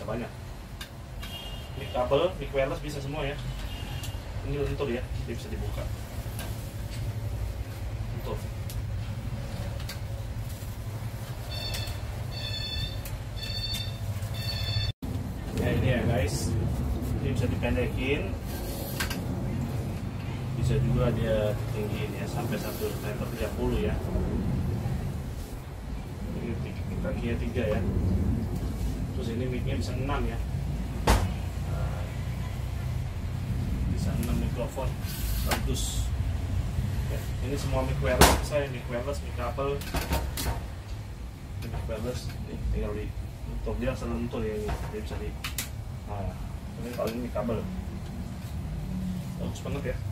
bisa banyak. Mic kabel, mic wireless bisa semua ya. Ini lentur ya, dia bisa dibuka. Lentur. Ya ini ya guys, ini bisa dipendekin, bisa juga dia tinggiin ya sampai 1,30 m ya. Ini kakinya 3 ya. Terus ini micnya bisa 6 ya. Bisa 6 mikrofon, bagus. Ya, ini semua mic wireless bisa ya, mic wireless, mic kabel, mic wireless. Nih, tinggal di untuk dia selentur ya, dia bisa di. Nah, ini kalau ini mic kabel, bagus banget ya.